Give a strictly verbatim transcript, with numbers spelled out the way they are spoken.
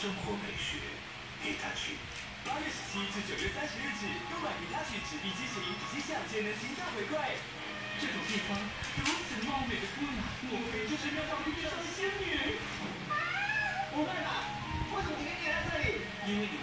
生活美学，Hitachi。 八月十七至九月三十日止，购买 Hitachi 纸币机型，即享节能金大回馈。这种地方如此貌美的姑娘，莫非就是妙高地上的仙女？ 伙伴啊，为什么今天你来这里？ 因为你们